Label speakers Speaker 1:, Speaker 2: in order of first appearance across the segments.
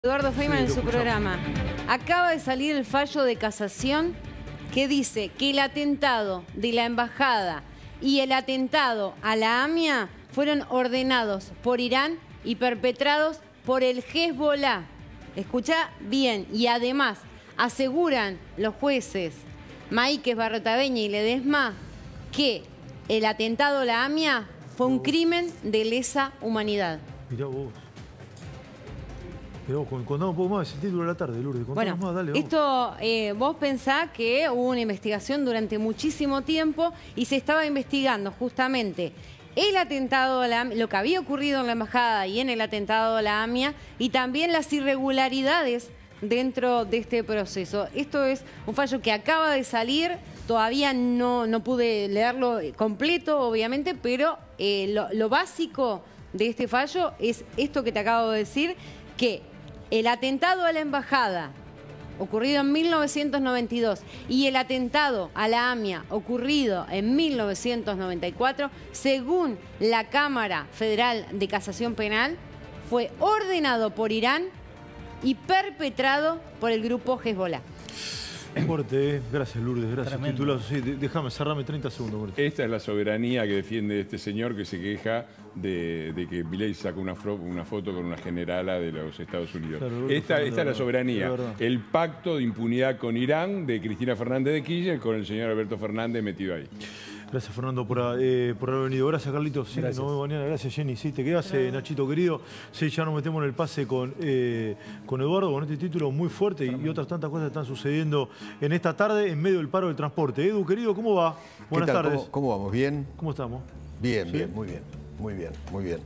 Speaker 1: Eduardo Feynman en su programa. Acaba de salir el fallo de casación que dice que el atentado de la embajada y el atentado a la AMIA fueron ordenados por Irán y perpetrados por el Hezbollah. Escucha bien, y además aseguran los jueces Maíquez, Barrotaveña y Ledesma que el atentado a la AMIA fue un crimen de lesa humanidad.
Speaker 2: Mirá vos. Contamos un poco más, es el título de la tarde, Lourdes. Contamos más, dale, vamos.
Speaker 1: Esto, vos pensás que hubo una investigación durante muchísimo tiempo y se estaba investigando justamente el atentado a la AMIA, lo que había ocurrido en la embajada y en el atentado a la AMIA, y también las irregularidades dentro de este proceso. Esto es un fallo que acaba de salir, todavía no pude leerlo completo, obviamente, pero lo básico de este fallo es esto que te acabo de decir, que el atentado a la embajada, ocurrido en 1992, y el atentado a la AMIA, ocurrido en 1994, según la Cámara Federal de Casación Penal, fue ordenado por Irán y perpetrado por el grupo Hezbollah.
Speaker 2: Fuerte, gracias Lourdes, gracias. Titulazo, sí, déjame, cerrame 30 segundos. Fuerte.
Speaker 3: Esta es la soberanía que defiende este señor que se queja de que Milei sacó una foto con una generala de los Estados Unidos. Claro, esta es la soberanía. El pacto de impunidad con Irán de Cristina Fernández de Kirchner con el señor Alberto Fernández metido ahí. Gracias,
Speaker 2: Fernando, por haber venido. Gracias, Carlitos. Sí, nos vemos mañana. Gracias, Jenny. Sí, te quedas, Nachito querido. Sí, ya nos metemos en el pase con Eduardo, con este título muy fuerte y otras tantas cosas están sucediendo en esta tarde en medio del paro del transporte. Edu, querido, ¿cómo va? Buenas tardes.
Speaker 4: ¿Cómo vamos? ¿Bien?
Speaker 2: ¿Cómo estamos?
Speaker 4: Bien, ¿sí? Bien, muy bien. Muy bien, muy bien.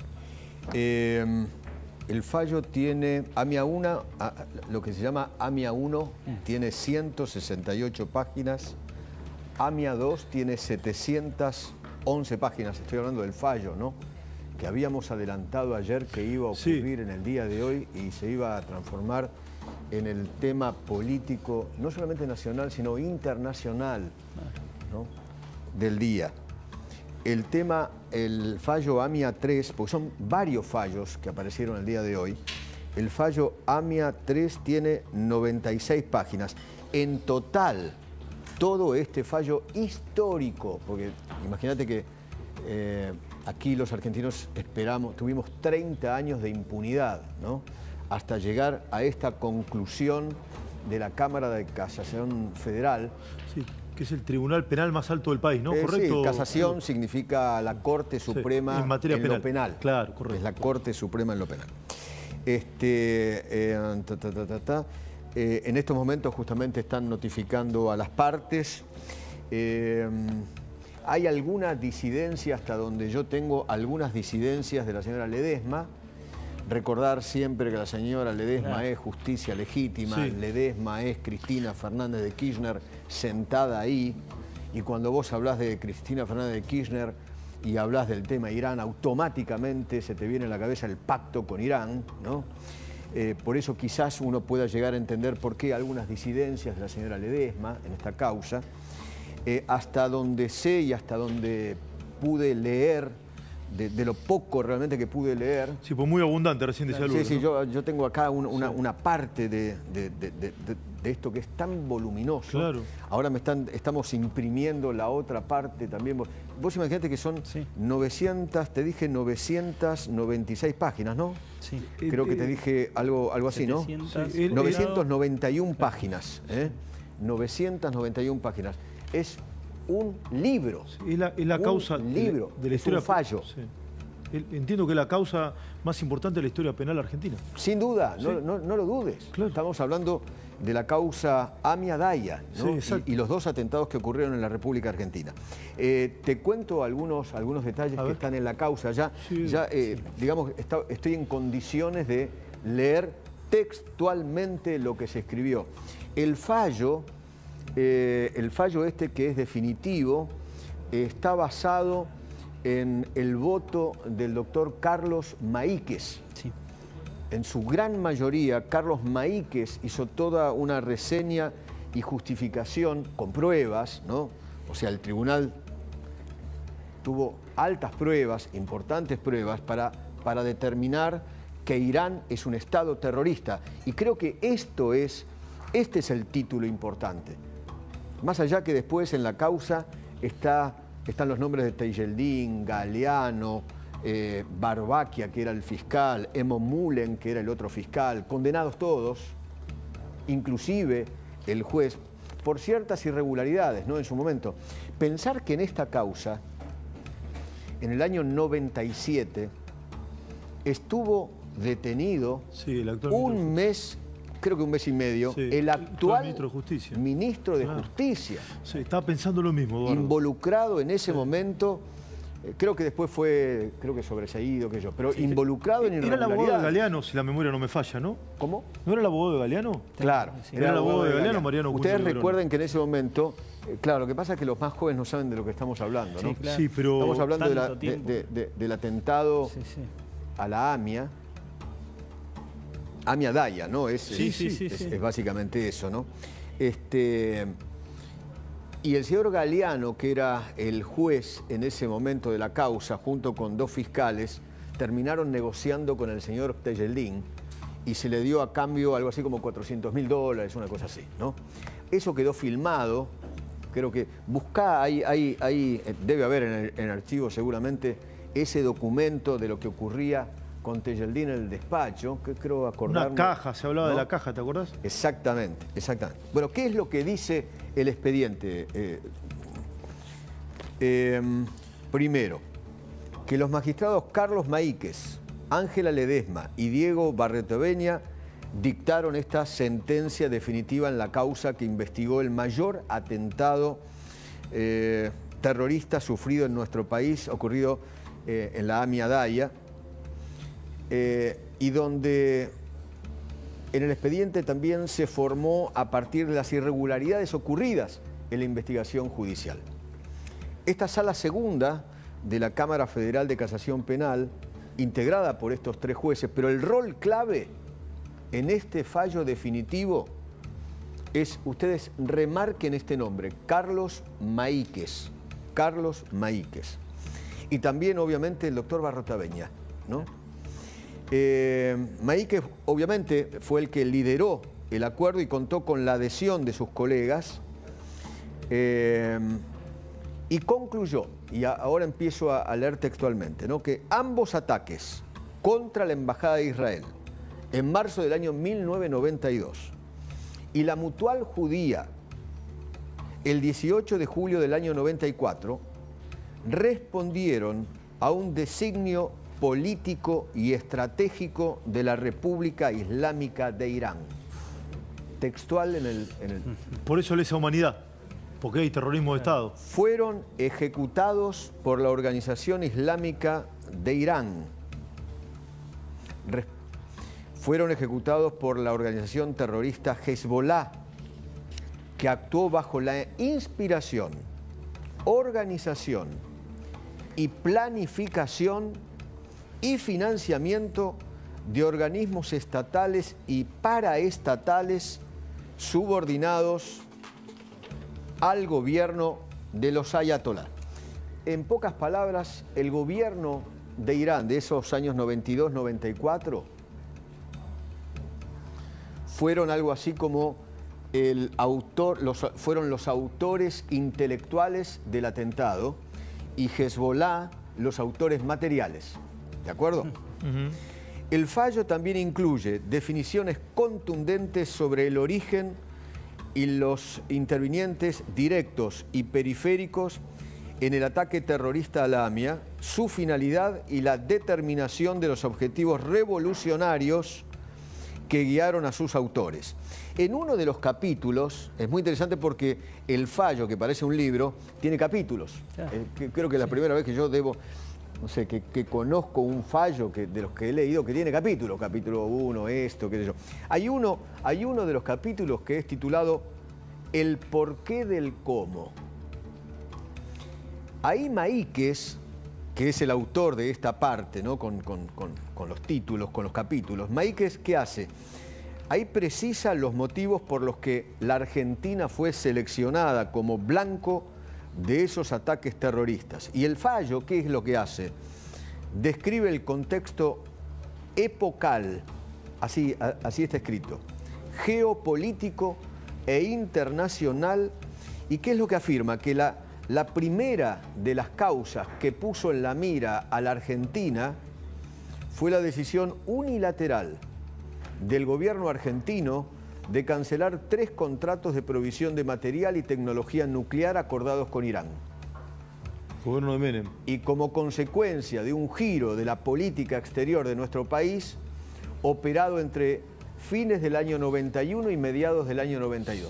Speaker 4: El fallo tiene, AMIA 1, lo que se llama AMIA 1, tiene 168 páginas. AMIA 2 tiene 711 páginas, estoy hablando del fallo, ¿no? Que habíamos adelantado ayer que iba a ocurrir en el día de hoy y se iba a transformar en el tema político, no solamente nacional, sino internacional, ¿no? Del día. El tema, el fallo AMIA 3, porque son varios fallos que aparecieron el día de hoy, el fallo AMIA 3 tiene 96 páginas. En total, todo este fallo histórico, porque imagínate que aquí los argentinos tuvimos 30 años de impunidad, ¿no? Hasta llegar a esta conclusión de la Cámara de Casación Federal.
Speaker 2: Sí, que es el tribunal penal más alto del país, ¿no? ¿Correcto?
Speaker 4: Sí, casación significa la Corte Suprema
Speaker 2: en materia penal.
Speaker 4: Lo penal.
Speaker 2: Claro, correcto.
Speaker 4: Es la Corte Suprema en lo penal. En estos momentos justamente están notificando a las partes. Hay alguna disidencia, hasta donde yo tengo algunas disidencias de la señora Ledesma. Recordar siempre que la señora Ledesma es justicia legítima, Ledesma es Cristina Fernández de Kirchner sentada ahí. Y cuando vos hablás de Cristina Fernández de Kirchner y hablás del tema Irán, automáticamente se te viene a la cabeza el pacto con Irán, ¿no? Por eso quizás uno pueda llegar a entender por qué algunas disidencias de la señora Ledesma en esta causa. Hasta donde sé y hasta donde pude leer, de lo poco realmente que pude leer.
Speaker 2: Sí, pues muy abundante, recién decía Lourdes.
Speaker 4: Sí, ¿no? yo tengo acá una parte de esto que es tan voluminoso.
Speaker 2: Claro.
Speaker 4: Ahora estamos imprimiendo la otra parte también. Vos imaginate que son 900, te dije 996 páginas, ¿no?
Speaker 5: Sí.
Speaker 4: Creo que te dije algo así,
Speaker 5: 700,
Speaker 4: ¿no? 991 páginas, 991 páginas. Es un libro.
Speaker 2: Es la causa
Speaker 4: libro,
Speaker 2: de la historia.
Speaker 4: Es un fallo.
Speaker 2: Sí. Entiendo que es la causa más importante de la historia penal argentina.
Speaker 4: Sin duda,
Speaker 2: sí.
Speaker 4: no lo dudes.
Speaker 2: Claro.
Speaker 4: Estamos hablando de la causa AMIA Daya, ¿no?
Speaker 2: Sí,
Speaker 4: y los dos atentados que ocurrieron en la República Argentina. Te cuento algunos detalles que están en la causa. Digamos, estoy en condiciones de leer textualmente lo que se escribió. El fallo este, que es definitivo, está basado en el voto del doctor Carlos Maíquez.
Speaker 5: Sí.
Speaker 4: En su gran mayoría, Carlos Maíquez hizo toda una reseña y justificación con pruebas, ¿no? O sea, el tribunal tuvo altas pruebas, importantes pruebas, para determinar que Irán es un Estado terrorista. Y creo que este es el título importante. Más allá que después en la causa están los nombres de Tejeldín, Galeano, Barbaquia, que era el fiscal, Emo Mullen, que era el otro fiscal, condenados todos, inclusive el juez, por ciertas irregularidades, ¿no? En su momento. Pensar que en esta causa, en el año 97, estuvo detenido un mes, creo que un mes y medio, el actual ministro de Justicia.
Speaker 2: Sí, estaba pensando lo mismo, Eduardo.
Speaker 4: Involucrado en ese momento, creo que después fue, sobreseído, pero involucrado en irregularidades.
Speaker 2: Era el abogado de Galeano, si la memoria no me falla, ¿no?
Speaker 4: ¿Cómo?
Speaker 2: ¿No era el abogado de Galeano?
Speaker 4: Claro.
Speaker 2: Era el abogado de Galeano, Mariano.
Speaker 4: Ustedes recuerden que en ese momento, claro, lo que pasa es que los más jóvenes no saben de lo que estamos hablando, ¿no?
Speaker 2: Sí, claro. Sí, pero
Speaker 4: estamos hablando del atentado a la AMIA. AMIA Daya, ¿no? Es básicamente eso, ¿no? Y el señor Galeano, que era el juez en ese momento de la causa, junto con dos fiscales, terminaron negociando con el señor Tejeldín y se le dio a cambio algo así como $400.000, una cosa así, ¿no? Eso quedó filmado, creo que buscá, ahí debe haber en el archivo seguramente ese documento de lo que ocurría con Tejeldín en el despacho, que creo acordarme.
Speaker 2: Una caja, se hablaba, ¿no?, de la caja, ¿te acordás?
Speaker 4: Exactamente, exactamente. Bueno, ¿qué es lo que dice el expediente? Primero, que los magistrados Carlos Maíquez, Ángela Ledesma y Diego Barretoveña dictaron esta sentencia definitiva en la causa que investigó el mayor atentado terrorista sufrido en nuestro país, ocurrido en la AMIA Daya, y donde en el expediente también se formó a partir de las irregularidades ocurridas en la investigación judicial. Esta sala segunda de la Cámara Federal de Casación Penal, integrada por estos tres jueces, pero el rol clave en este fallo definitivo es, ustedes remarquen este nombre, Carlos Maíquez. Carlos Maíquez. Y también, obviamente, el doctor Barretoveña, ¿no? Maíquez, obviamente, fue el que lideró el acuerdo y contó con la adhesión de sus colegas y concluyó, y ahora empiezo a leer textualmente, ¿no?, que ambos ataques contra la Embajada de Israel en marzo del año 1992 y la Mutual Judía el 18 de julio del año 94 respondieron a un designio político y estratégico de la República Islámica de Irán. Textual en el...
Speaker 2: Por eso lesa humanidad, porque hay terrorismo de Estado.
Speaker 4: Fueron ejecutados por la Organización Islámica de Irán. Fueron ejecutados por la organización terrorista Hezbollah, que actuó bajo la inspiración, organización y planificación y financiamiento de organismos estatales y paraestatales subordinados al gobierno de los ayatolás. En pocas palabras, el gobierno de Irán de esos años 92-94 fueron algo así como fueron los autores intelectuales del atentado y Hezbollah los autores materiales. ¿De acuerdo? El fallo también incluye definiciones contundentes sobre el origen y los intervinientes directos y periféricos en el ataque terrorista a la AMIA, su finalidad y la determinación de los objetivos revolucionarios que guiaron a sus autores. En uno de los capítulos, es muy interesante porque el fallo, que parece un libro, tiene capítulos. Creo que es la primera vez que yo no sé, que conozco un fallo de los que he leído que tiene capítulos, capítulo 1, esto, qué sé yo. Hay uno de los capítulos que es titulado El porqué del cómo. Ahí Maíquez, que es el autor de esta parte, ¿no?, con los títulos, con los capítulos, Maíquez, ¿qué hace? Ahí precisa los motivos por los que la Argentina fue seleccionada como blanco de esos ataques terroristas. Y el fallo, ¿qué es lo que hace? Describe el contexto epocal, así está escrito, geopolítico e internacional. ¿Y qué es lo que afirma? Que la primera de las causas que puso en la mira a la Argentina fue la decisión unilateral del gobierno argentino de cancelar 3 contratos de provisión de material y tecnología nuclear acordados con Irán.
Speaker 2: Gobierno de Menem.
Speaker 4: Y como consecuencia de un giro de la política exterior de nuestro país, operado entre fines del año 91 y mediados del año 92.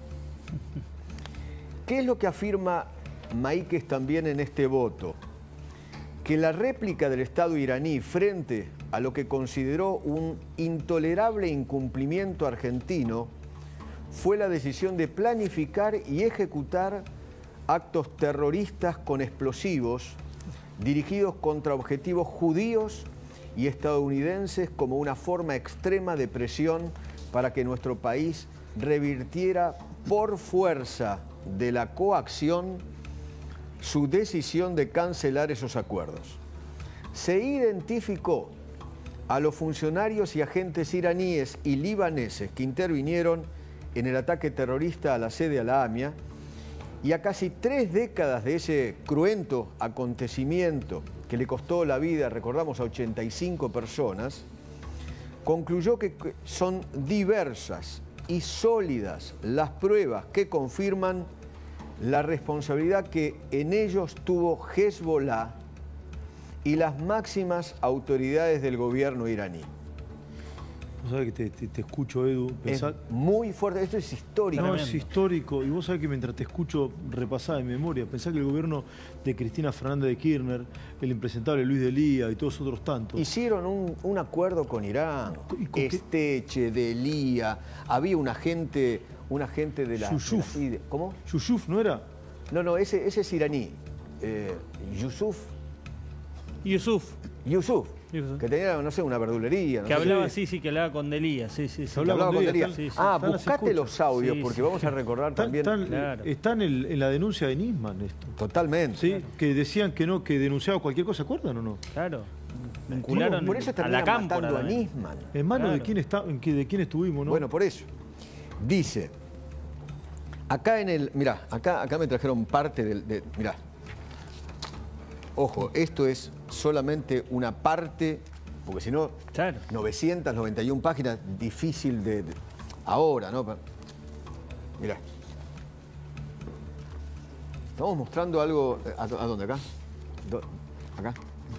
Speaker 4: ¿Qué es lo que afirma Maíquez también en este voto? Que la réplica del Estado iraní frente a lo que consideró un intolerable incumplimiento argentino fue la decisión de planificar y ejecutar actos terroristas con explosivos dirigidos contra objetivos judíos y estadounidenses como una forma extrema de presión para que nuestro país revirtiera por fuerza de la coacción su decisión de cancelar esos acuerdos. Se identificó a los funcionarios y agentes iraníes y libaneses que intervinieron en el ataque terrorista a la sede a la AMIA, y a casi 3 décadas de ese cruento acontecimiento que le costó la vida, recordamos, a 85 personas, concluyó que son diversas y sólidas las pruebas que confirman la responsabilidad que en ellos tuvo Hezbollah y las máximas autoridades del gobierno iraní.
Speaker 2: Vos sabés que te escucho, Edu.
Speaker 4: Es muy fuerte, esto es histórico.
Speaker 2: No, es histórico. Y vos sabés que mientras te escucho repasar en memoria, pensá que el gobierno de Cristina Fernández de Kirchner, el impresentable Luis de Lía y todos otros tantos...
Speaker 4: Hicieron un acuerdo con Irán, Esteche, de Lía, había un agente de la...
Speaker 2: Yusuf.
Speaker 4: ¿Cómo?
Speaker 2: ¿Yusuf no era?
Speaker 4: No, ese es iraní. Yusuf, que tenía, no sé, una verdulería. No
Speaker 5: que
Speaker 4: sé.
Speaker 5: hablaba, sí, que hablaba con Delía, sí.
Speaker 4: Hablaba con Delía.
Speaker 5: Sí, sí.
Speaker 4: Buscate los audios, porque vamos a recordar también...
Speaker 2: Está en la denuncia de Nisman esto.
Speaker 4: Totalmente.
Speaker 2: Sí, que decían que no, que denunciaba cualquier cosa, ¿se acuerdan o no?
Speaker 5: Claro. Vincularon
Speaker 4: por eso
Speaker 5: a la cámpora
Speaker 4: matando a Nisman.
Speaker 2: En manos de quién estuvimos, ¿no?
Speaker 4: Bueno, por eso. Dice, acá en el... Mirá, acá me trajeron parte del... Mirá. Ojo, esto es solamente una parte, porque si no, 991 páginas, difícil de ahora, ¿no? Mirá. Estamos mostrando algo... ¿A dónde? ¿Acá? ¿Acá?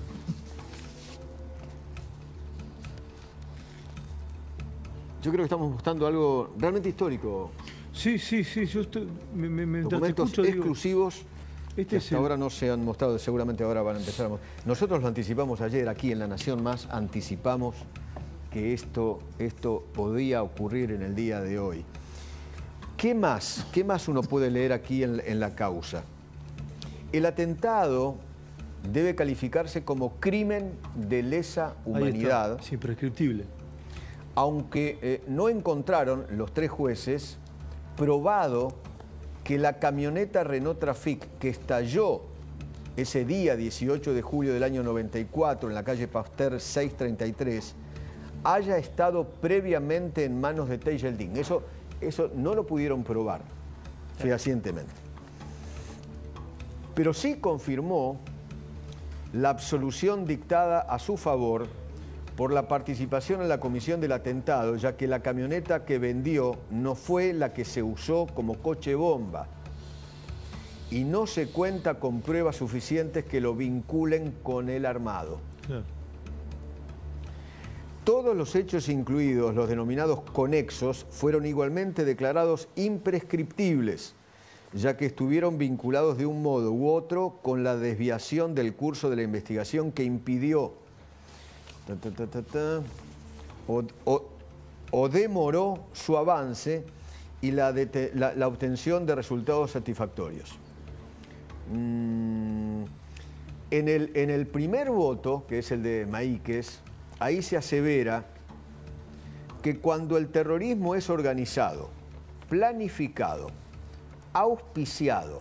Speaker 4: Yo creo que estamos mostrando algo realmente histórico.
Speaker 2: Sí. Yo
Speaker 4: documentos exclusivos.
Speaker 2: Que
Speaker 4: hasta ahora no se han mostrado, seguramente ahora van a empezar a mostrar. Nosotros lo anticipamos ayer aquí en La Nación Más, anticipamos que esto podía ocurrir en el día de hoy. ¿Qué más uno puede leer aquí en la causa? El atentado debe calificarse como crimen de lesa humanidad.
Speaker 2: Sí, imprescriptible.
Speaker 4: Aunque no encontraron los 3 jueces probado que la camioneta Renault Trafic que estalló ese día 18 de julio del año 94 en la calle Pasteur 633 haya estado previamente en manos de Tejeldín. Eso no lo pudieron probar fehacientemente. Pero sí confirmó la absolución dictada a su favor por la participación en la comisión del atentado, ya que la camioneta que vendió no fue la que se usó como coche bomba y no se cuenta con pruebas suficientes que lo vinculen con el armado.
Speaker 2: Claro.
Speaker 4: Todos los hechos incluidos, los denominados conexos, fueron igualmente declarados imprescriptibles, ya que estuvieron vinculados de un modo u otro con la desviación del curso de la investigación que impidió o demoró su avance y la obtención de resultados satisfactorios. En el primer voto, que es el de Maíquez, ahí se asevera que cuando el terrorismo es organizado, planificado, auspiciado,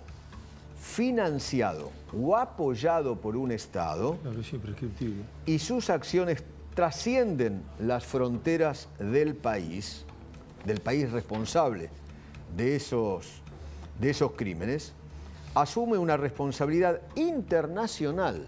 Speaker 4: financiado o apoyado por un Estado,
Speaker 2: Claro, es imprescriptible.
Speaker 4: y sus acciones trascienden las fronteras del país responsable de esos crímenes, asume una responsabilidad internacional,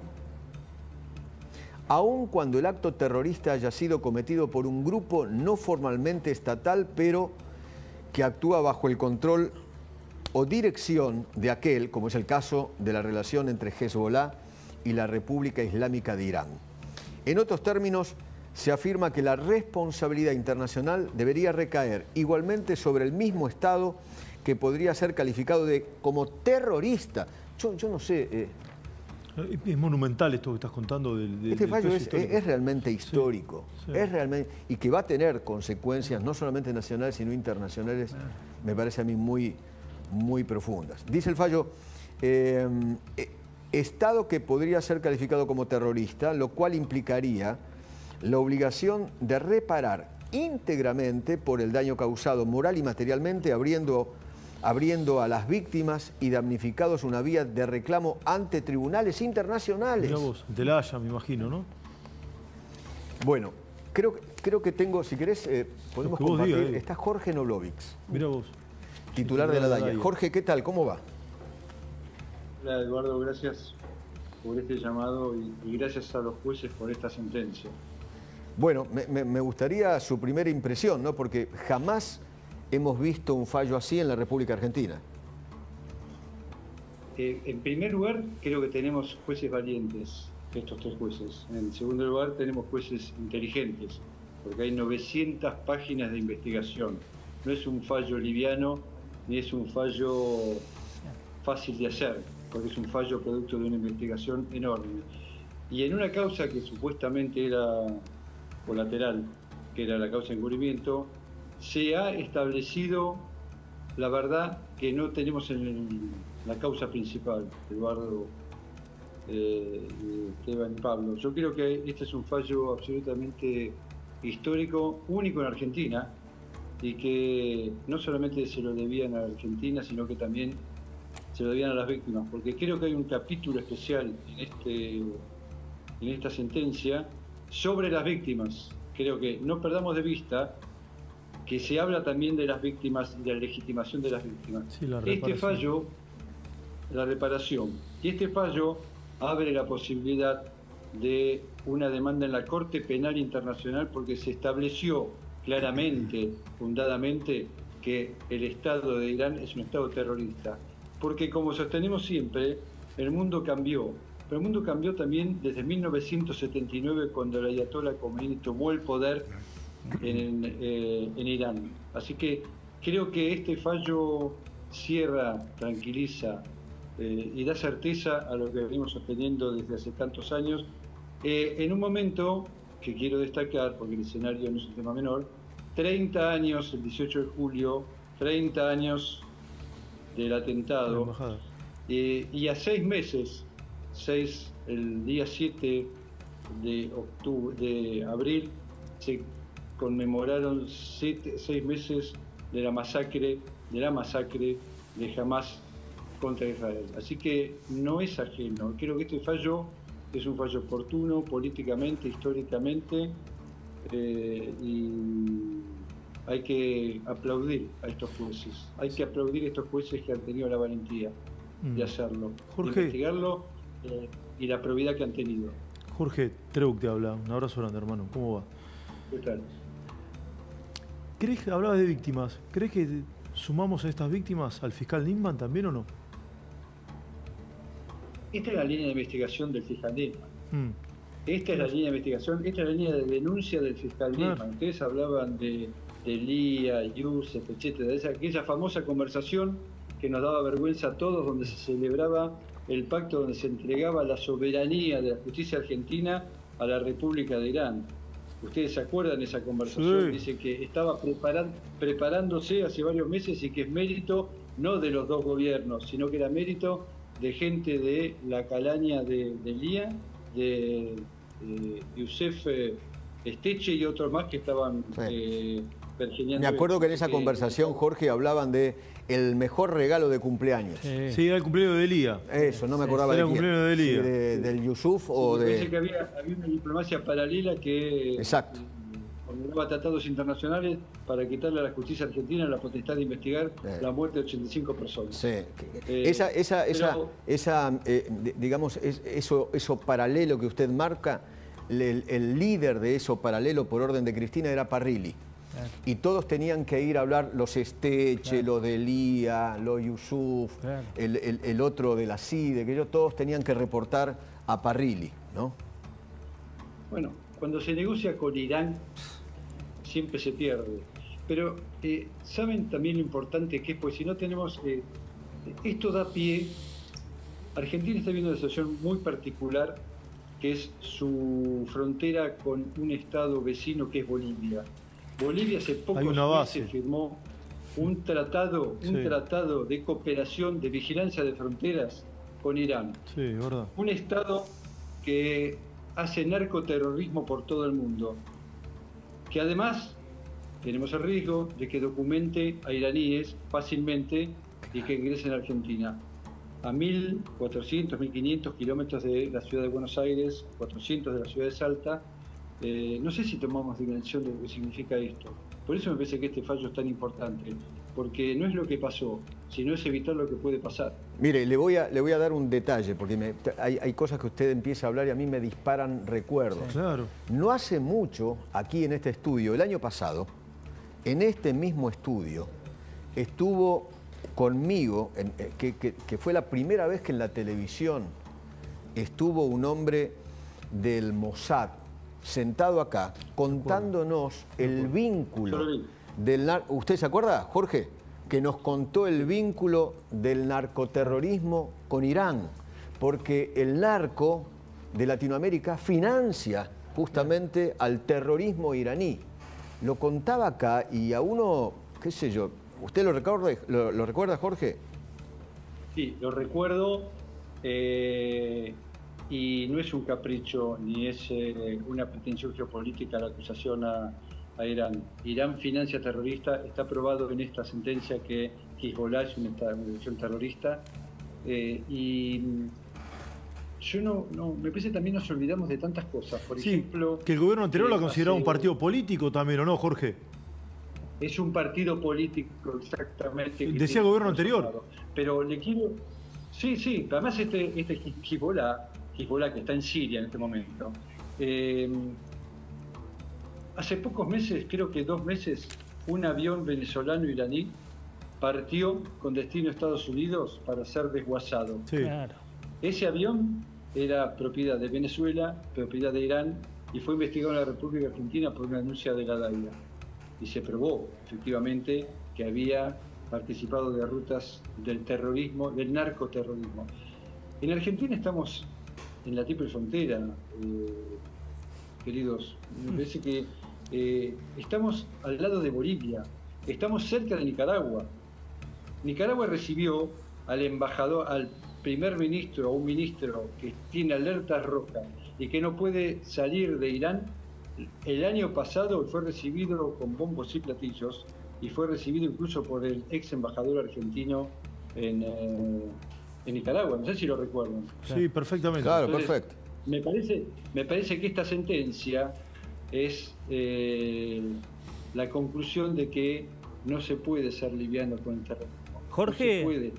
Speaker 4: aun cuando el acto terrorista haya sido cometido por un grupo no formalmente estatal, pero que actúa bajo el control o dirección de aquel, como es el caso de la relación entre Hezbollah y la República Islámica de Irán. En otros términos, se afirma que la responsabilidad internacional debería recaer igualmente sobre el mismo Estado que podría ser calificado como terrorista. Yo no sé...
Speaker 2: es monumental esto que estás contando.
Speaker 4: Este fallo es realmente histórico, sí. Es realmente, y que va a tener consecuencias no solamente nacionales, sino internacionales, me parece a mí muy profundas. Dice el fallo, Estado que podría ser calificado como terrorista, lo cual implicaría la obligación de reparar íntegramente por el daño causado moral y materialmente, abriendo a las víctimas y damnificados una vía de reclamo ante tribunales internacionales.
Speaker 2: Mirá vos, de La Haya, me imagino, ¿no?
Speaker 4: Bueno, creo que tengo, si querés, podemos compartir. Está Jorge Noblovics.
Speaker 2: Mirá vos.
Speaker 4: Titular de la DAIA. Jorge, ¿qué tal? ¿Cómo va?
Speaker 6: Hola, Eduardo, gracias por este llamado y gracias a los jueces por esta sentencia.
Speaker 4: Bueno, me gustaría su primera impresión, ¿no? Porque jamás hemos visto un fallo así en la República Argentina.
Speaker 6: En primer lugar, creo que tenemos jueces valientes, estos tres jueces. En segundo lugar, tenemos jueces inteligentes, porque hay 900 páginas de investigación. No es un fallo liviano, ni es un fallo fácil de hacer, porque es un fallo producto de una investigación enorme. Y en una causa que supuestamente era colateral, que era la causa de encubrimiento, se ha establecido la verdad que no tenemos en la causa principal, Eduardo, Esteban y Pablo. Yo creo que este es un fallo absolutamente histórico, único en Argentina, y que no solamente se lo debían a Argentina, sino que también se lo debían a las víctimas, porque creo que hay un capítulo especial en esta sentencia sobre las víctimas. Creo que no perdamos de vista que se habla también de las víctimas y de la legitimación de las víctimas.
Speaker 2: Sí, la
Speaker 6: reparación. Y este fallo abre la posibilidad de una demanda en la Corte Penal Internacional, porque se estableció claramente, fundadamente, que el Estado de Irán es un Estado terrorista. Porque, como sostenemos siempre, el mundo cambió. Pero el mundo cambió también desde 1979, cuando el Ayatollah Khomeini tomó el poder en Irán. Así que creo que este fallo cierra, tranquiliza y da certeza a lo que venimos sosteniendo desde hace tantos años, en un momento que quiero destacar, porque el escenario no es un tema menor. 30 años, el 18 de julio, 30 años del atentado, y a 6 meses, el día 7 de abril, se conmemoraron 6 meses de la masacre de Hamás contra Israel. Así que no es ajeno. Creo que este fallo es un fallo oportuno políticamente, históricamente, y hay que aplaudir a estos jueces. Hay que aplaudir a estos jueces que han tenido la valentía de hacerlo,
Speaker 2: Jorge,
Speaker 6: de investigarlo, y la probidad que han tenido.
Speaker 2: Jorge Treuk te habla. Un abrazo grande, hermano. ¿Cómo va?
Speaker 6: ¿Qué tal?
Speaker 2: ¿Crees que hablabas de víctimas? ¿Crees que sumamos a estas víctimas al fiscal Nisman también o no?
Speaker 6: Esta es la línea de investigación del fiscal Nisman. Esta es la línea de investigación, esta es la línea de denuncia del fiscal Nisman. Ustedes hablaban de Lía, Youssef, etcétera, de aquella famosa conversación que nos daba vergüenza a todos, donde se celebraba el pacto, donde se entregaba la soberanía de la justicia argentina a la República de Irán. ¿Ustedes se acuerdan de esa conversación? Sí. Dice que estaba preparándose hace varios meses y que es mérito no de los dos gobiernos, sino que era mérito de gente de la calaña de Lía, de Youssef Esteche y otros más que estaban
Speaker 4: Me acuerdo que en esa conversación, Jorge, hablaban de el mejor regalo de cumpleaños.
Speaker 2: Sí, era el cumpleaños de Elía.
Speaker 4: Eso, no me acordaba
Speaker 2: era
Speaker 4: de quién.
Speaker 2: Era el cumpleaños de
Speaker 4: Sí,
Speaker 2: Elía.
Speaker 4: del Yusuf o
Speaker 6: me
Speaker 4: de...
Speaker 6: parece que había una diplomacia paralela que...
Speaker 4: Exacto.
Speaker 6: Formulaba tratados internacionales para quitarle a la justicia argentina la potestad de investigar la muerte de 85 personas.
Speaker 4: Sí. Digamos, eso paralelo que usted marca, el líder de eso paralelo por orden de Cristina era Parrilli. Claro. Y todos tenían que ir a hablar, los Esteche, claro, los de Elía, los Yusuf, claro, el otro de la CIDE, que ellos todos tenían que reportar a Parrilli, ¿no?
Speaker 6: Bueno, cuando se negocia con Irán, siempre se pierde. Pero saben también lo importante que es, pues si no tenemos... esto da pie... Argentina está viviendo una situación muy particular, que es su frontera con un estado vecino que es Bolivia. Bolivia hace pocos meses firmó un tratado de cooperación, de vigilancia de fronteras con Irán.
Speaker 2: Sí, verdad.
Speaker 6: Un estado que hace narcoterrorismo por todo el mundo, que además tenemos el riesgo de que documente a iraníes fácilmente y que ingresen a Argentina. A 1.400, 1.500 kilómetros de la ciudad de Buenos Aires, 400 de la ciudad de Salta. No sé si tomamos dimensión de lo que significa esto. Por eso me parece que este fallo es tan importante, porque no es lo que pasó, sino es evitar lo que puede pasar.
Speaker 4: Mire, le voy a dar un detalle, porque hay cosas que usted empieza a hablar y a mí me disparan recuerdos.
Speaker 2: Sí, claro.
Speaker 4: No hace mucho, aquí en este estudio, el año pasado, en este mismo estudio, estuvo conmigo, que fue la primera vez que en la televisión estuvo un hombre del Mossad sentado acá contándonos el vínculo del ¿Usted se acuerda, Jorge? Que nos contó el vínculo del narcoterrorismo con Irán, porque el narco de Latinoamérica financia justamente al terrorismo iraní. Lo contaba acá y a uno, qué sé yo, ¿usted lo recuerda, Jorge?
Speaker 6: Sí, lo recuerdo, y no es un capricho ni es una pretensión geopolítica la acusación a Irán. Irán financia terrorista, está probado en esta sentencia que Hezbollah es una organización terrorista, y yo me parece que también nos olvidamos de tantas cosas. Por ejemplo,
Speaker 2: que el gobierno anterior lo ha considerado un partido político también, ¿o no, Jorge?
Speaker 6: Es un partido político, exactamente.
Speaker 2: Decía el gobierno anterior.
Speaker 6: Pero le quiero... Sí, además este Hezbollah que está en Siria en este momento, hace pocos meses, creo que 2 meses, un avión venezolano-iraní partió con destino a Estados Unidos para ser desguazado.
Speaker 2: Sí. Claro.
Speaker 6: Ese avión era propiedad de Venezuela, propiedad de Irán, y fue investigado en la República Argentina por una denuncia de la DAIA. Y se probó, efectivamente, que había participado de rutas del terrorismo, del narcoterrorismo. En Argentina estamos en la triple frontera, queridos. Me parece que estamos al lado de Bolivia, estamos cerca de Nicaragua. Nicaragua recibió al embajador, al primer ministro o un ministro que tiene alertas rojas y que no puede salir de Irán. El año pasado fue recibido con bombos y platillos y fue recibido incluso por el ex embajador argentino en Nicaragua. No sé si lo recuerdan.
Speaker 2: Sí, perfectamente.
Speaker 4: Claro,
Speaker 6: entonces,
Speaker 4: perfecto.
Speaker 6: Me parece que esta sentencia es la conclusión de que no se puede ser liviano con el terrorismo.
Speaker 5: Jorge,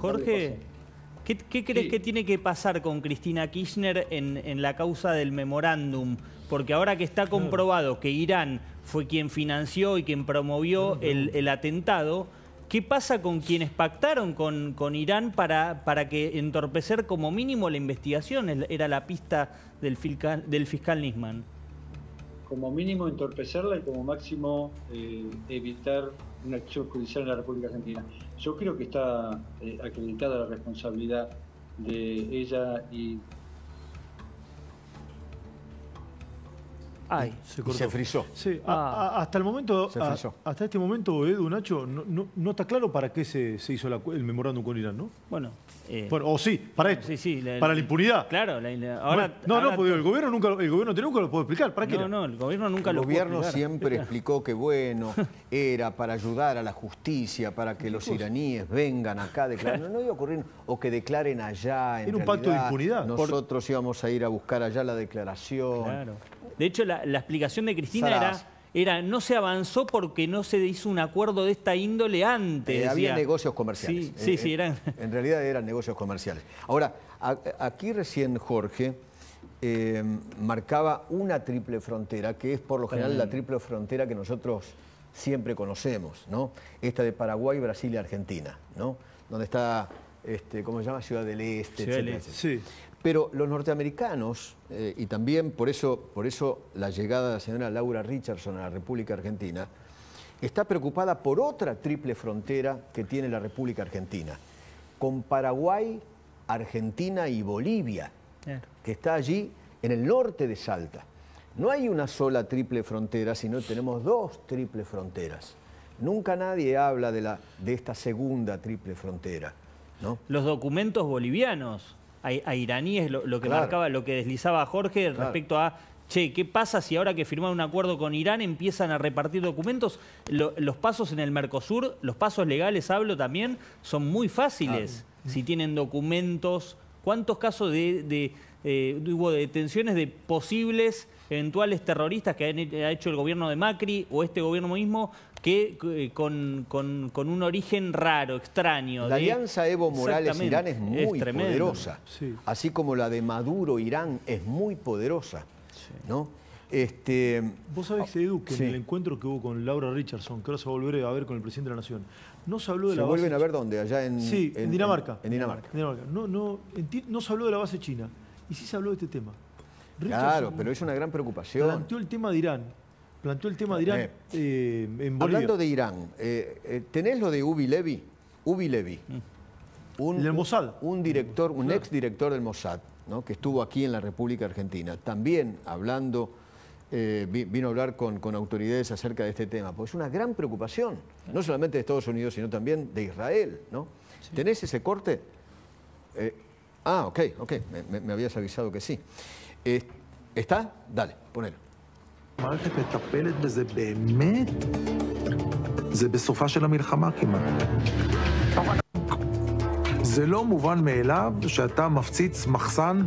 Speaker 5: ¿qué crees que tiene que pasar con Cristina Kirchner en la causa del memorándum? Porque ahora que está comprobado que Irán fue quien financió y quien promovió el atentado, ¿qué pasa con quienes pactaron con Irán para que entorpecer como mínimo la investigación? Era la pista del fiscal Nisman.
Speaker 6: Como mínimo entorpecerla y como máximo evitar una acción judicial en la República Argentina. Yo creo que está acreditada la responsabilidad de ella y...
Speaker 5: Ay,
Speaker 4: se frizó.
Speaker 2: Sí, hasta el momento, hasta este momento, Edu, Nacho, no está claro para qué se hizo el memorándum con Irán, ¿no?
Speaker 5: Bueno,
Speaker 2: o sí, para esto,
Speaker 5: sí,
Speaker 2: para la impunidad.
Speaker 5: Claro,
Speaker 2: ahora, porque el gobierno nunca lo puede explicar. ¿Para qué?
Speaker 5: No, el gobierno nunca lo puede explicar.
Speaker 4: El gobierno siempre explicó que, bueno, era para ayudar a la justicia, para que los iraníes vengan acá a declarar. No iba a ocurrir, o que declaren allá.
Speaker 2: Era un pacto de impunidad.
Speaker 4: Nosotros íbamos a ir a buscar allá la declaración.
Speaker 5: Claro. De hecho, la explicación de Cristina era no se avanzó porque no se hizo un acuerdo de esta índole antes.
Speaker 4: Había negocios comerciales.
Speaker 5: Sí, eran.
Speaker 4: En realidad eran negocios comerciales. Ahora, aquí recién Jorge marcaba una triple frontera, que es por lo general la triple frontera que nosotros siempre conocemos, ¿no? Esta de Paraguay, Brasil y Argentina, ¿no? Donde está, ¿cómo se llama? Ciudad del Este, etcétera.
Speaker 2: Sí.
Speaker 4: Pero los norteamericanos, y también por eso la llegada de la señora Laura Richardson a la República Argentina, está preocupada por otra triple frontera que tiene la República Argentina, con Paraguay, Argentina y Bolivia, que está allí en el norte de Salta. No hay una sola triple frontera, sino tenemos dos triples fronteras. Nunca nadie habla de esta segunda triple frontera, ¿no?
Speaker 5: Los documentos bolivianos a iraníes, lo que marcaba, lo que deslizaba Jorge respecto a, ¿qué pasa si ahora que firmaron un acuerdo con Irán empiezan a repartir documentos? Los pasos en el Mercosur, los pasos legales, hablo también, son muy fáciles si tienen documentos. ¿Cuántos casos hubo de detenciones de posibles eventuales terroristas que ha hecho el gobierno de Macri o este gobierno mismo que con un origen raro, extraño?
Speaker 4: La alianza Evo Morales-Irán es muy poderosa, así como la de Maduro-Irán es muy poderosa, ¿no?
Speaker 2: Vos sabés, Edu, que en el encuentro que hubo con Laura Richardson, que ahora se va a volver a ver con el presidente de la Nación, no se habló de la base...
Speaker 4: ¿Se vuelven a ver dónde? Allá en
Speaker 2: Dinamarca.
Speaker 4: En Dinamarca.
Speaker 2: No se habló de la base china, y sí se habló de este tema.
Speaker 4: Claro, pero es una gran preocupación.
Speaker 2: Planteó el tema de Irán en Bolivia.
Speaker 4: Hablando de Irán, ¿tenés lo de Uvi Levy? Uvi Levy.
Speaker 2: El Mossad.
Speaker 4: Un exdirector del Mossad, ¿no? Que estuvo aquí en la República Argentina. También hablando, vino a hablar con autoridades acerca de este tema. Pues es una gran preocupación, no solamente de Estados Unidos, sino también de Israel, ¿no? Sí. ¿Tenés ese corte? Ok. Me habías avisado que sí. ¿Está? Dale, ponelo.
Speaker 7: המערכת מטפלת בזה באמת, זה בסופה של המלחמה כמעט. זה לא מובן מאליו שאתה מפציץ מחסן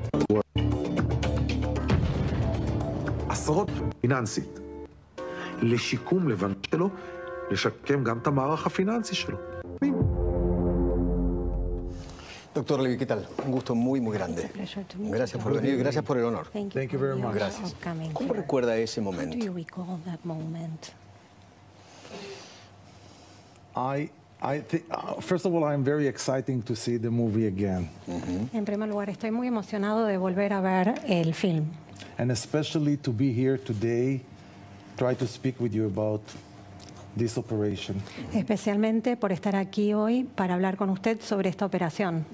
Speaker 7: עשרות פיננסית לשיקום לבן שלו, לשקם גם את המערך הפיננסי שלו.
Speaker 4: Doctor Levy, ¿qué tal? Un gusto muy grande. Gracias por venir, gracias por el honor.
Speaker 2: Thank you very much.
Speaker 4: Gracias. ¿Cómo recuerda ese momento?
Speaker 7: First of all, I'm very excited to see the movie again.
Speaker 8: En primer lugar, estoy muy emocionado de volver a ver el film.
Speaker 7: And especially to be here today, try to speak with you about this operation.
Speaker 8: Especialmente por estar aquí hoy para hablar con usted sobre esta operación.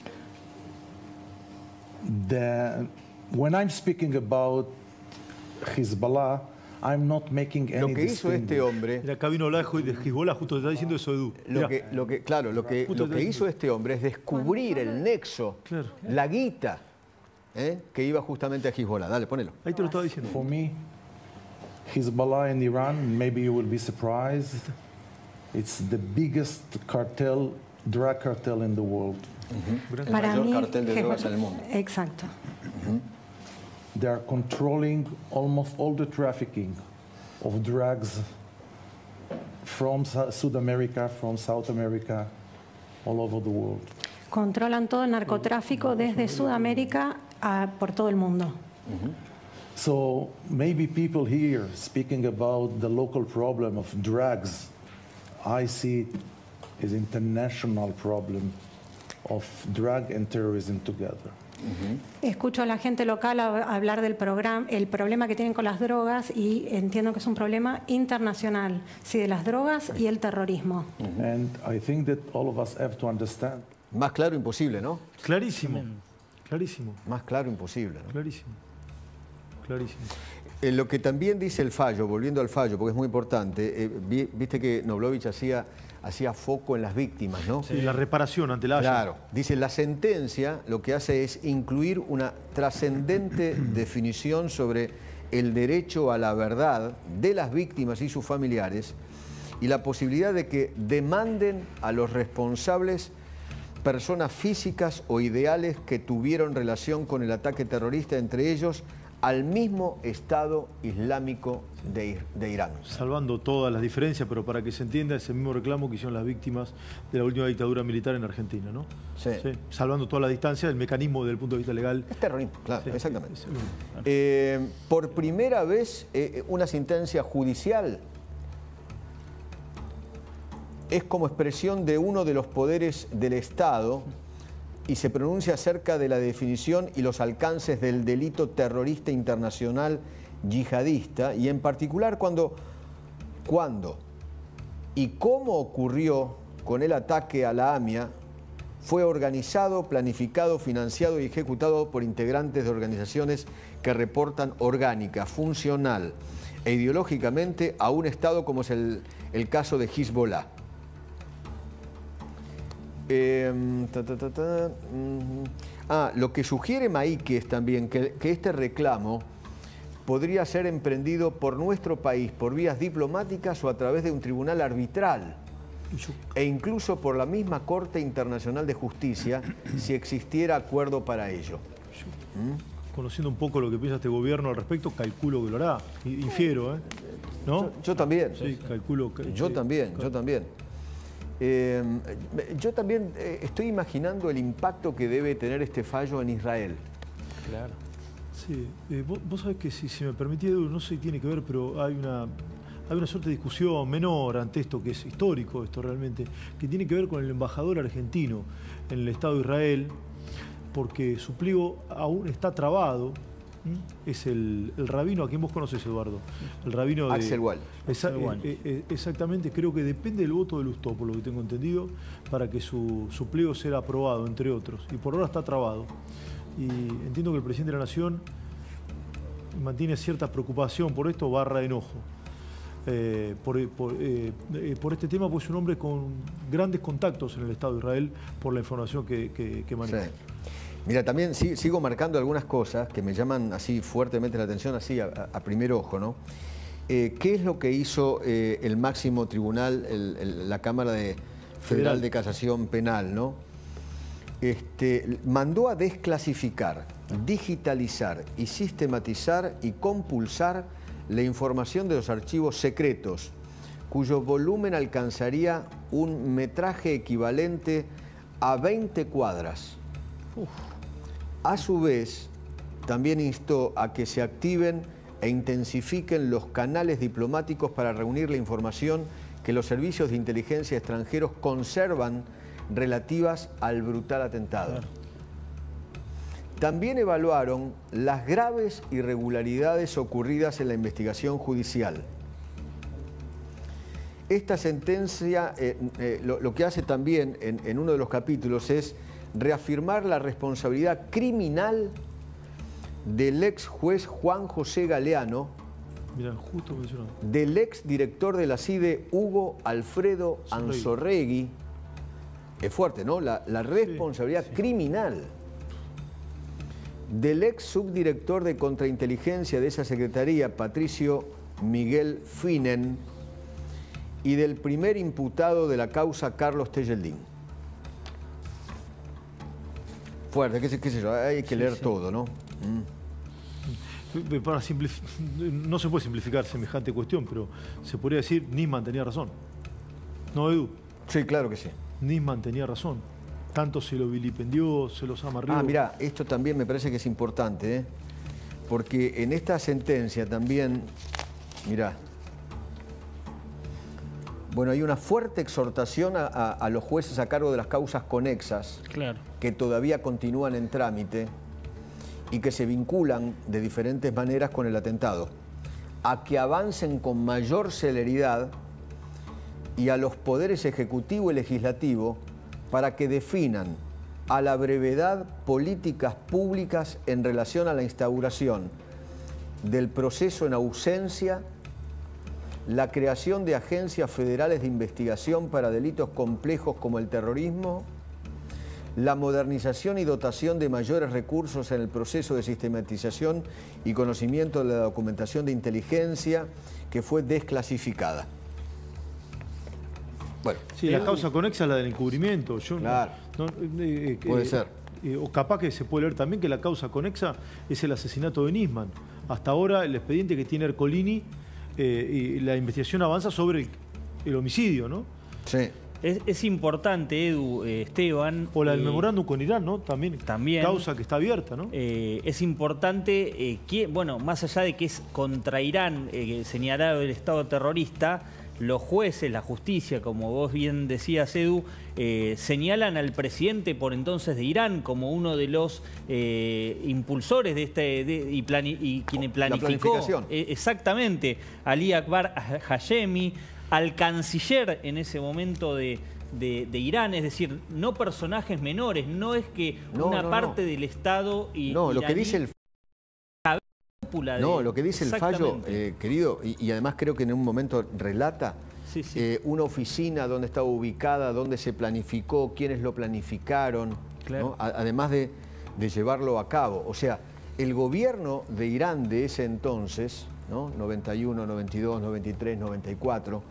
Speaker 7: When I'm speaking about Hezbollah, I'm not making any
Speaker 4: Lo que hizo este hombre...
Speaker 2: Acá vino la de Hezbollah, justo te está diciendo eso, Edu.
Speaker 4: Lo que hizo este hombre es descubrir el nexo, la guita, que iba justamente a Hezbollah. Dale, ponelo.
Speaker 2: Ahí te lo estaba diciendo.
Speaker 7: For me, Hezbollah in Iran, maybe you will be surprised, it's the biggest cartel, drug cartel in the world.
Speaker 4: El mayor cartel de drogas en el mundo.
Speaker 8: Exacto.
Speaker 7: They are controlling almost all the trafficking of drugs from South America, from South America, all over the world.
Speaker 8: Controlan todo el narcotráfico desde Sudamérica por todo el mundo.
Speaker 7: So maybe people here speaking about the local problem of drugs, I see it as an international problem of drug and terrorism together.
Speaker 8: Escucho a la gente local hablar del el problema que tienen con las drogas y entiendo que es un problema internacional, sí, de las drogas y el terrorismo.
Speaker 7: And I think that all of us have to understand.
Speaker 4: Más claro imposible, ¿no?
Speaker 2: Clarísimo, clarísimo.
Speaker 4: Más claro imposible, ¿no?
Speaker 2: Clarísimo, clarísimo.
Speaker 4: Lo que también dice el fallo, volviendo al fallo, porque es muy importante, viste que Knoblovich hacía foco en las víctimas, ¿no?
Speaker 2: Sí, la reparación ante la Haya.
Speaker 4: Claro. Dice, la sentencia lo que hace es incluir una trascendente definición sobre el derecho a la verdad de las víctimas y sus familiares y la posibilidad de que demanden a los responsables personas físicas o ideales que tuvieron relación con el ataque terrorista, entre ellos al mismo Estado Islámico de Irán.
Speaker 2: Salvando todas las diferencias, pero para que se entienda, es el mismo reclamo que hicieron las víctimas de la última dictadura militar en Argentina, ¿no?
Speaker 4: Sí.
Speaker 2: Sí. Salvando toda la distancia, el mecanismo desde el punto de vista legal.
Speaker 4: Es terrorismo, claro,
Speaker 2: Sí,
Speaker 4: exactamente.
Speaker 2: es
Speaker 4: Por primera vez, una sentencia judicial es como expresión de uno de los poderes del Estado y se pronuncia acerca de la definición y los alcances del delito terrorista internacional yihadista, y en particular cuándo y cómo ocurrió con el ataque a la AMIA, fue organizado, planificado, financiado y ejecutado por integrantes de organizaciones que reportan orgánica, funcional e ideológicamente a un Estado como es el caso de Hezbollah. Lo que sugiere Maíque es también que este reclamo podría ser emprendido por nuestro país por vías diplomáticas o a través de un tribunal arbitral e incluso por la misma Corte Internacional de Justicia si existiera acuerdo para ello.
Speaker 2: Conociendo un poco lo que piensa este gobierno al respecto, calculo que lo hará. Infiero, ¿no?
Speaker 4: Yo también.
Speaker 2: Sí, calculo que...
Speaker 4: Yo también. Yo también estoy imaginando el impacto que debe tener este fallo en Israel.
Speaker 5: Claro.
Speaker 2: Sí, vos sabés que si me permitís, Edu, no sé si tiene que ver, pero hay una suerte de discusión menor ante esto, que es histórico esto realmente, que tiene que ver con el embajador argentino en el Estado de Israel, porque su pliego aún está trabado. Es el rabino a quien vos conoces, Eduardo. El rabino de
Speaker 4: Axel Wall.
Speaker 2: Exactamente, creo que depende del voto de Lustó, por lo que tengo entendido, para que su pliego sea aprobado, entre otros. Y por ahora está trabado. Y entiendo que el presidente de la Nación mantiene cierta preocupación por esto, / enojo. Por este tema, pues es un hombre con grandes contactos en el Estado de Israel por la información que maneja.
Speaker 4: Sí. Mira, también sigo marcando algunas cosas que me llaman así fuertemente la atención, así a primer ojo, ¿no? ¿Qué es lo que hizo el máximo tribunal, la Cámara Federal de Casación Penal, ¿no? Mandó a desclasificar, digitalizar y sistematizar y compulsar la información de los archivos secretos, cuyo volumen alcanzaría un metraje equivalente a 20 cuadras. A su vez, también instó a que se activen e intensifiquen los canales diplomáticos para reunir la información que los servicios de inteligencia extranjeros conservan relativas al brutal atentado. Claro. También evaluaron las graves irregularidades ocurridas en la investigación judicial. Esta sentencia lo que hace también en uno de los capítulos es reafirmar la responsabilidad criminal del ex juez Juan José Galeano,
Speaker 2: mirá, justo mencionado,
Speaker 4: del ex director de la CIDE Hugo Alfredo Anzorregui. Es fuerte, ¿no? La responsabilidad criminal del ex subdirector de contrainteligencia de esa secretaría, Patricio Miguel Finen, y del primer imputado de la causa, Carlos Tejeldín. Fuerte, qué sé yo, hay que leer todo, ¿no?
Speaker 2: No se puede simplificar semejante cuestión, pero se podría decir Nisman tenía razón. ¿No, Edu?
Speaker 4: Sí, claro que sí.
Speaker 2: Nisman tenía razón. Tanto se lo vilipendió, se los amarrió.
Speaker 4: Mirá, esto también me parece que es importante, porque en esta sentencia también, mirá, bueno, hay una fuerte exhortación a los jueces a cargo de las causas conexas,
Speaker 5: claro,
Speaker 4: que todavía continúan en trámite y que se vinculan de diferentes maneras con el atentado, a que avancen con mayor celeridad, y a los poderes ejecutivo y legislativo para que definan a la brevedad políticas públicas en relación a la instauración del proceso en ausencia, la creación de agencias federales de investigación para delitos complejos como el terrorismo, la modernización y dotación de mayores recursos en el proceso de sistematización y conocimiento de la documentación de inteligencia que fue desclasificada. Bueno,
Speaker 2: sí, la causa conexa es la del encubrimiento.
Speaker 4: Claro, puede ser.
Speaker 2: O capaz que se puede leer también que la causa conexa es el asesinato de Nisman. Hasta ahora el expediente que tiene Ercolini y la investigación avanza sobre el homicidio, ¿no?
Speaker 4: Sí.
Speaker 5: Es importante, Edu, Esteban...
Speaker 2: O la del memorándum con Irán, ¿no? También causa que está abierta, ¿no?
Speaker 5: Es importante, bueno, más allá de que es contra Irán señalado el Estado terrorista, los jueces, la justicia, como vos bien decías, Edu, señalan al presidente por entonces de Irán como uno de los impulsores de y quien planificó.
Speaker 4: La planificación.
Speaker 5: Exactamente, Ali Akbar Hashemi, al canciller en ese momento de Irán, es decir, no personajes menores, no es que una parte del Estado y
Speaker 4: no, lo que dice el lo que dice el fallo, querido, y además creo que en un momento relata una oficina, dónde estaba ubicada, dónde se planificó, quiénes lo planificaron, claro, ¿no? Además de llevarlo a cabo. O sea, el gobierno de Irán de ese entonces, ¿no? 91, 92, 93, 94,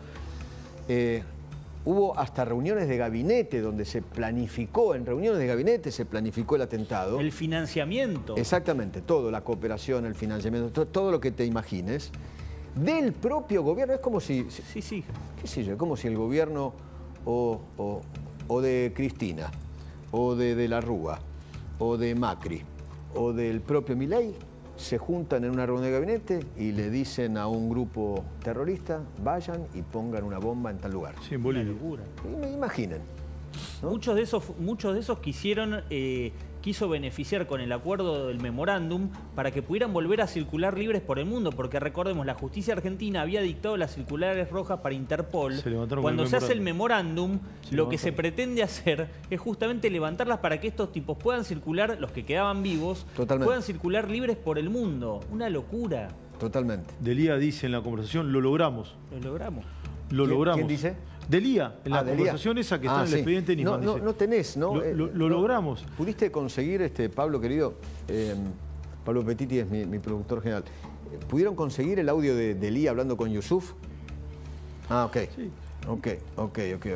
Speaker 4: hubo hasta reuniones de gabinete donde se planificó, en reuniones de gabinete se planificó el atentado.
Speaker 5: El financiamiento.
Speaker 4: Exactamente, todo, la cooperación, el financiamiento, todo lo que te imagines, del propio gobierno. Es como si, qué sé yo, como si el gobierno o de Cristina, o de la Rúa, o de Macri, o del propio Milei, se juntan en una reunión de gabinete y le dicen a un grupo terrorista, vayan y pongan una bomba en tal lugar.
Speaker 2: Sí, en Bolivia.
Speaker 4: Imaginen, ¿no?
Speaker 5: Muchos de esos quiso beneficiar con el acuerdo del memorándum para que pudieran volver a circular libres por el mundo, porque recordemos, la justicia argentina había dictado las circulares rojas para Interpol. Cuando se hace el memorándum, lo que se pretende hacer es justamente levantarlas para que estos tipos puedan circular, los que quedaban vivos, puedan circular libres por el mundo. Una locura.
Speaker 4: Totalmente.
Speaker 2: Delía dice en la conversación, lo logramos.
Speaker 5: Lo logramos.
Speaker 2: Lo logramos.
Speaker 4: ¿Quién dice?
Speaker 2: Delía, en la conversación esa que está en el expediente Nisman.
Speaker 4: No tenés, ¿no?
Speaker 2: Lo logramos.
Speaker 4: ¿Pudiste conseguir, Pablo querido, Pablo Petiti es mi productor general, ¿pudieron conseguir el audio de Delía hablando con Yusuf? Ah, ok. Sí. Ok.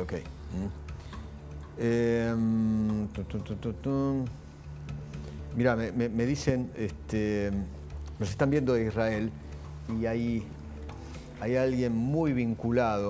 Speaker 4: Mira, me dicen, nos están viendo de Israel y hay alguien muy vinculado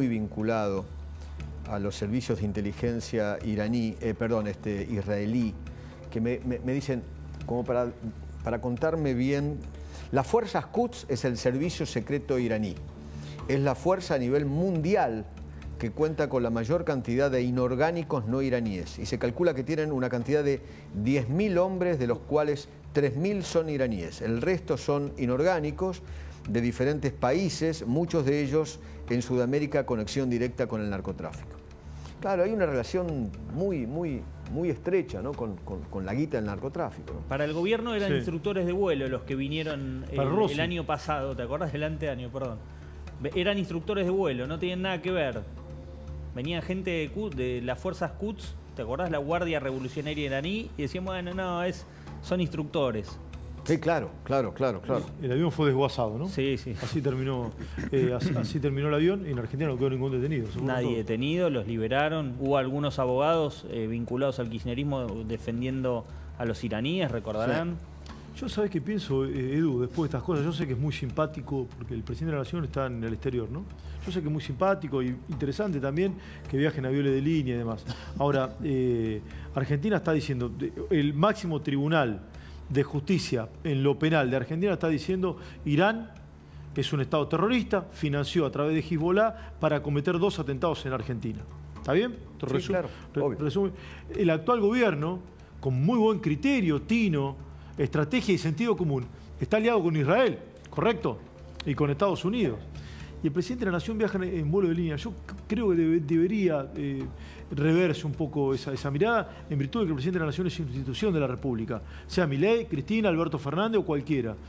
Speaker 4: a los servicios de inteligencia israelí, que me dicen, como para contarme bien, las fuerzas Quds es el servicio secreto iraní. Es la fuerza a nivel mundial que cuenta con la mayor cantidad de inorgánicos no iraníes. Y se calcula que tienen una cantidad de 10.000 hombres, de los cuales 3.000 son iraníes. El resto son inorgánicos de diferentes países, muchos de ellos en Sudamérica, conexión directa con el narcotráfico. Claro, hay una relación muy estrecha, ¿no? con la guita del narcotráfico, ¿no?
Speaker 5: Para el gobierno eran instructores de vuelo los que vinieron el año pasado, ¿te acordás? El anteaño, perdón. Eran instructores de vuelo, no tenían nada que ver. Venía gente de las fuerzas Quds, ¿te acordás? La Guardia Revolucionaria Iraní, y decían, bueno, no, son instructores.
Speaker 4: Sí, claro.
Speaker 2: El avión fue desguazado, ¿no?
Speaker 5: Sí.
Speaker 2: Así terminó el avión y en Argentina no quedó ningún detenido.
Speaker 5: Nadie detenido, los liberaron. Hubo algunos abogados vinculados al kirchnerismo defendiendo a los iraníes, recordarán.
Speaker 2: Sí. Yo, ¿sabés qué pienso, Edu, después de estas cosas? Yo sé que es muy simpático, porque el presidente de la Nación está en el exterior, ¿no? Yo sé que es muy simpático y interesante también que viajen aviones de línea y demás. Ahora, Argentina está diciendo, el máximo tribunal de justicia en lo penal de Argentina está diciendo Irán es un estado terrorista, financió a través de Hezbollah para cometer 2 atentados en Argentina. ¿Está bien?
Speaker 4: Sí, claro, obvio.
Speaker 2: El actual gobierno, con muy buen criterio, tino, estrategia y sentido común, está aliado con Israel, ¿correcto? Y con Estados Unidos. Y el presidente de la Nación viaja en vuelo de línea. Yo creo que debería reverse un poco esa mirada, en virtud de que el presidente de la Nación es institución de la República, sea Milei, Cristina, Alberto Fernández o cualquiera.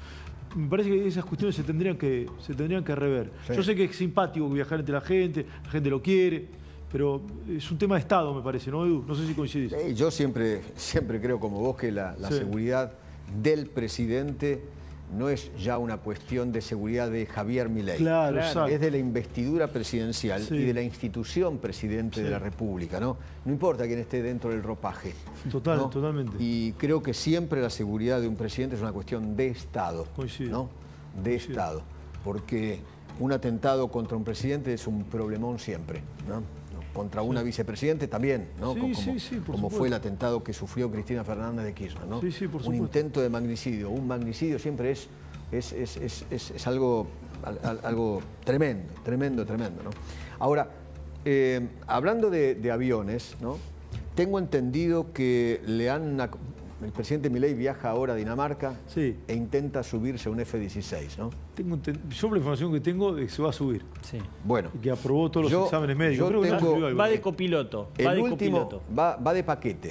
Speaker 2: me parece que esas cuestiones se tendrían que rever. Sí. Yo sé que es simpático viajar entre la gente lo quiere, pero es un tema de Estado, me parece, ¿no, Edu? No sé si coincidís.
Speaker 4: Yo siempre creo, como vos, que la seguridad del presidente no es ya una cuestión de seguridad de Javier Milei.
Speaker 2: Claro, exacto.
Speaker 4: Es de la investidura presidencial y de la institución presidente de la República, ¿no? No importa quién esté dentro del ropaje.
Speaker 2: Totalmente.
Speaker 4: Y creo que siempre la seguridad de un presidente es una cuestión de Estado.
Speaker 2: Coincido.
Speaker 4: ¿No? De Estado. Porque un atentado contra un presidente es un problemón siempre, ¿no? Contra una vicepresidente también, ¿no? Como fue el atentado que sufrió Cristina Fernández de Kirchner, ¿no? Un intento de magnicidio. Un magnicidio siempre es algo tremendo, ¿no? Ahora, hablando de aviones, ¿no? Tengo entendido que el presidente Milei viaja ahora a Dinamarca e intenta subirse a un F-16, ¿no?
Speaker 2: Yo la información que tengo es que se va a subir.
Speaker 5: Sí.
Speaker 2: Bueno. Y que aprobó todos los exámenes médicos.
Speaker 5: Va de copiloto.
Speaker 4: El último va de paquete.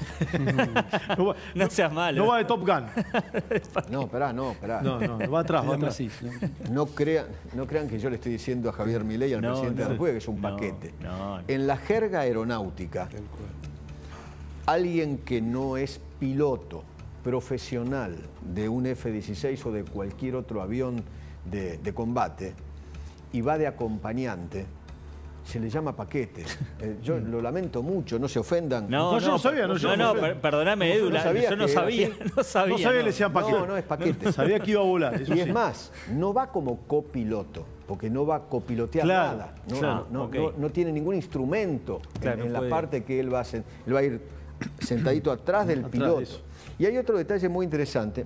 Speaker 5: No seas malo.
Speaker 2: No va de Top Gun.
Speaker 4: No, esperá.
Speaker 2: No, va atrás.
Speaker 4: No crean que yo le estoy diciendo a Javier Milei y al presidente de la República que es un paquete. En la jerga aeronáutica, alguien que no es piloto profesional de un F-16 o de cualquier otro avión de combate y va de acompañante, se le llama paquete. Yo lo lamento mucho, no se ofendan.
Speaker 2: No, yo no sabía.
Speaker 5: Perdóname, Edu, yo no sabía. No sabía
Speaker 2: que le decían paquete.
Speaker 4: No es paquete.
Speaker 2: Sabía que iba a volar.
Speaker 4: Y es más, no va como copiloto, porque no va a copilotear nada. No tiene ningún instrumento en la parte que él va a hacer. Él va a ir sentadito atrás del piloto. Y hay otro detalle muy interesante,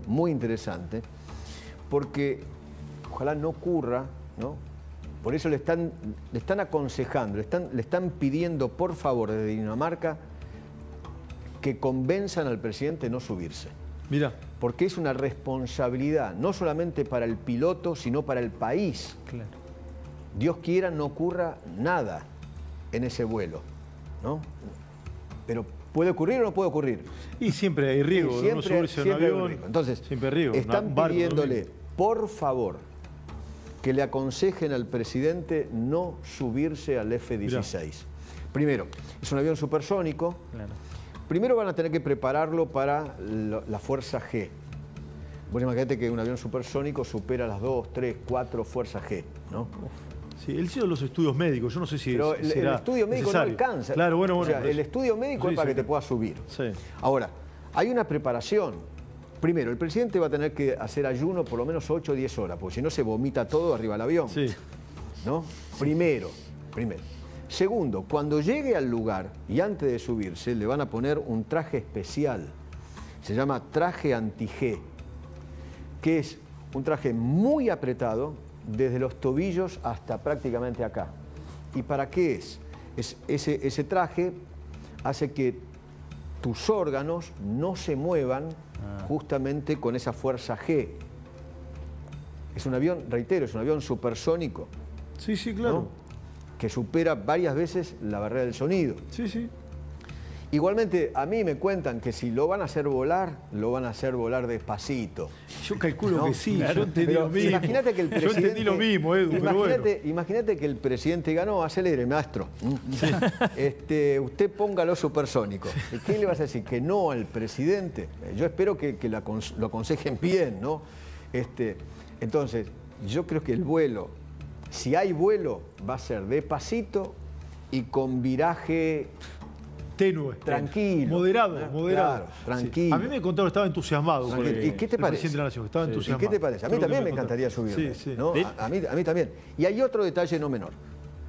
Speaker 4: porque ojalá no ocurra, ¿no? Por eso le están aconsejando, le están pidiendo por favor desde Dinamarca que convenzan al presidente no subirse.
Speaker 2: Mira.
Speaker 4: Porque es una responsabilidad, no solamente para el piloto, sino para el país.
Speaker 5: Claro.
Speaker 4: Dios quiera no ocurra nada en ese vuelo, ¿no? Pero ¿puede ocurrir o no puede ocurrir?
Speaker 2: Y siempre hay riesgo,
Speaker 4: siempre,
Speaker 2: subirse a un avión.
Speaker 4: Entonces,
Speaker 2: siempre hay riesgo.
Speaker 4: Están pidiéndole, por favor, que le aconsejen al presidente no subirse al F-16. Primero, es un avión supersónico.
Speaker 5: Claro.
Speaker 4: Primero van a tener que prepararlo para la Fuerza G. Vos imaginate que un avión supersónico supera las 2, 3, 4 Fuerzas G, ¿no?
Speaker 2: Sí, él hizo los estudios médicos, yo no sé si
Speaker 4: pero el estudio médico
Speaker 2: necesario.
Speaker 4: No alcanza.
Speaker 2: Claro, bueno.
Speaker 4: O sea, el estudio médico es para que te puedas subir.
Speaker 2: Sí.
Speaker 4: Ahora, hay una preparación. Primero, el presidente va a tener que hacer ayuno por lo menos 8 o 10 horas, porque si no se vomita todo arriba del avión.
Speaker 2: Sí.
Speaker 4: ¿No? Primero. Segundo, cuando llegue al lugar y antes de subirse, le van a poner un traje especial. Se llama traje anti-G, que es un traje muy apretado, desde los tobillos hasta prácticamente acá. ¿Y para qué es? Ese traje hace que tus órganos no se muevan justamente con esa fuerza G. Es un avión, reitero, es un avión supersónico.
Speaker 2: Sí, claro.
Speaker 4: ¿No? Que supera varias veces la barrera del sonido.
Speaker 2: Sí.
Speaker 4: Igualmente, a mí me cuentan que si lo van a hacer volar, lo van a hacer volar despacito.
Speaker 2: Yo calculo que sí,
Speaker 4: claro.
Speaker 2: Yo entendí lo mismo.
Speaker 4: Imagínate que el presidente,
Speaker 2: yo entendí lo mismo, Edu,
Speaker 4: imagínate que el presidente ganó, acelere, maestro. Sí. Usted póngalo supersónico. ¿Qué le vas a decir? ¿Que no al presidente? Yo espero que lo aconsejen bien, ¿no? Entonces, yo creo que el vuelo, si hay vuelo, va a ser despacito y con viraje
Speaker 2: tenue,
Speaker 4: tranquilo,
Speaker 2: moderado.
Speaker 4: Claro, tranquilo.
Speaker 2: Sí. A mí me contaron, estaba entusiasmado con
Speaker 4: ¿Y qué te parece?
Speaker 2: Presidente de la Nación, estaba entusiasmado.
Speaker 4: ¿Y qué te parece? A mí también me encantaría subirme.
Speaker 2: Sí.
Speaker 4: ¿No? A mí también. Y hay otro detalle no menor.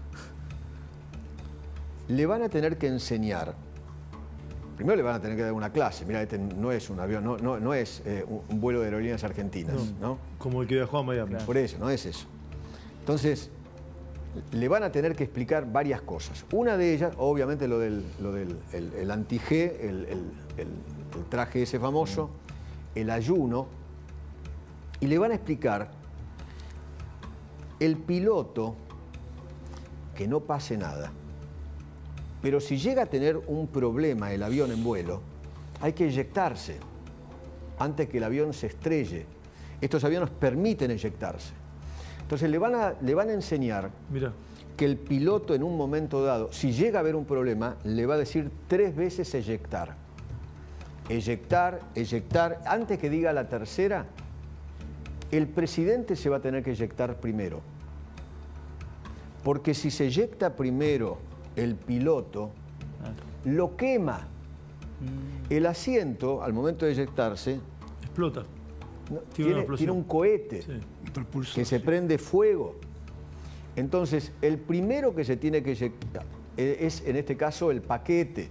Speaker 4: Le van a tener que enseñar. Primero le van a tener que dar una clase. Mira, este no es un avión, no es un vuelo de aerolíneas argentinas, ¿no?
Speaker 2: Como el que viajó a Miami.
Speaker 4: Por eso, no es eso. Entonces, le van a tener que explicar varias cosas. Una de ellas, obviamente, lo del anti-G, el traje ese famoso, el ayuno, y le van a explicar el piloto que no pase nada. Pero si llega a tener un problema el avión en vuelo, hay que eyectarse antes que el avión se estrelle. Estos aviones permiten eyectarse. Entonces le van a enseñar que el piloto en un momento dado, si llega a haber un problema, le va a decir 3 veces eyectar. Eyectar, eyectar. Antes que diga la tercera, el presidente se va a tener que eyectar primero. Porque si se eyecta primero el piloto, lo quema. El asiento, al momento de eyectarse,
Speaker 2: explota.
Speaker 4: Tiene un cohete que se prende fuego. Entonces, el primero que se tiene que eyectar es, en este caso, el paquete.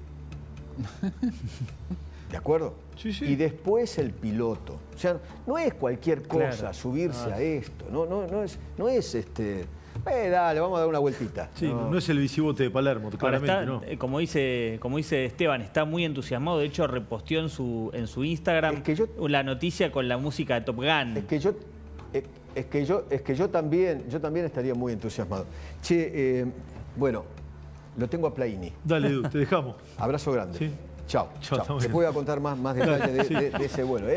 Speaker 4: ¿De acuerdo?
Speaker 2: Sí, sí.
Speaker 4: Y después el piloto. O sea, no es cualquier cosa subirse a esto. No es dale, vamos a dar una vueltita.
Speaker 2: Sí, no es el bicibote de Palermo, claramente,
Speaker 5: está, como dice Esteban, está muy entusiasmado. De hecho, reposteó en su Instagram la noticia con la música de Top Gun.
Speaker 4: Es que yo también estaría muy entusiasmado. Che, bueno, lo tengo a Plaini.
Speaker 2: Dale, Edu, te dejamos.
Speaker 4: Abrazo grande.
Speaker 2: Sí.
Speaker 4: Chao. Después voy a contar más detalles de ese vuelo.